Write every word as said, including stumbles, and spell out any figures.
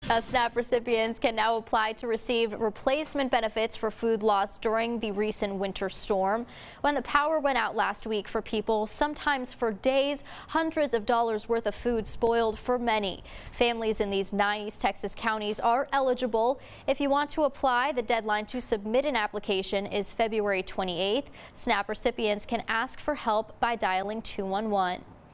Now, SNAP recipients can now apply to receive replacement benefits for food loss during the recent winter storm. When the power went out last week for people, sometimes for days, hundreds of dollars worth of food spoiled for many. Families in these nine East Texas counties are eligible. If you want to apply, the deadline to submit an application is February twenty-eighth. SNAP recipients can ask for help by dialing two one one.